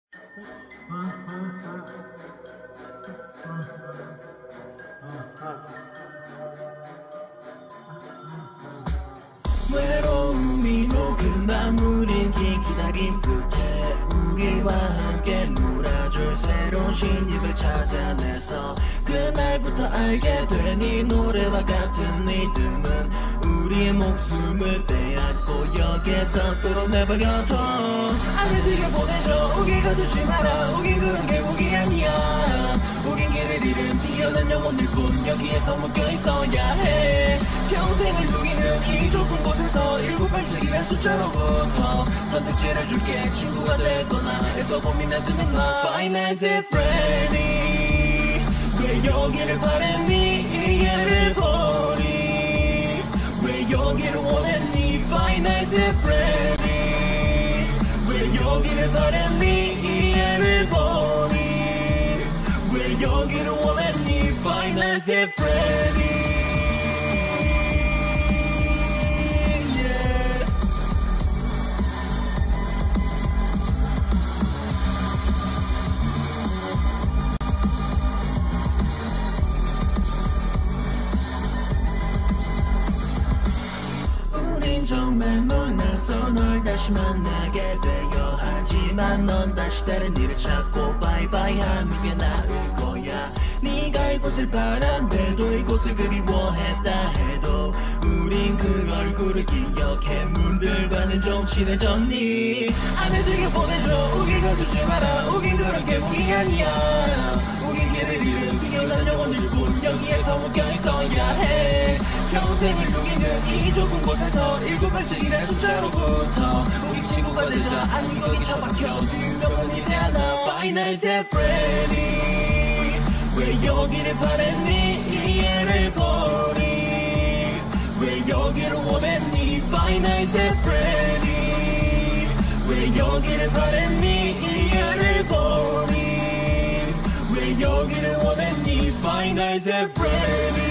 외로움이 녹은 마무린 긴 기다림 끝에 우리와 함께 놀아줄 새로운 신입을 찾아내서 그날부터 알게 된 이 노래와 같은 리듬은 우리의 목숨을 빼앗고 여기에서 또 내버려둬. 아내들게 보내줘. 우길 가두지 마라. 우긴 그런 게 우기 아니야. 우긴 길을 잃은 뛰어난 영혼일 뿐 여기에서 묶여있어야 해. 평생을 누기는 이 좁은 곳에서 1987이란 숫자로부터 선택지를 줄게. 친구가 되거나 애써 고민하지는 마. Finance and Freddy 왜 여기를 바랬니 이해를 버리. 왜 여기를 원했니 Finance and Freddy 왜 여기를 바랬니 이해를 버리. 왜 여기를 원했니 Finance and Freddy. 정말 놀라서 널 다시 만나게 되어 하지만 넌 다시 다른 일을 찾고 바이바이 하는 게 나을 거야. 네가 이곳을 바란데도 이곳을 그리워했다 해도 우린 그 얼굴을 기억해. 문들과는 좀 친해졌니. 아내들게 보내줘. 우길 가두지 마라. 우긴 그런 게 우기 아니야. 우긴 길을 잃은 그녀란 영혼일 뿐 여기에서 묶여있어야 해. 평생을 누기는 이 좁은 곳에서 1987이란 숫자로부터 우리 친구가 되자. 아니 거기 처박혀 유명은 이제 하나. Finance and Freddy 왜 여기를 바랬니 이해를 버리. 왜 여기를 원했니 Finance and Freddy 왜 여기를 바랬니 이해를 버리. 왜 여기를 원했니 Finance and Freddy.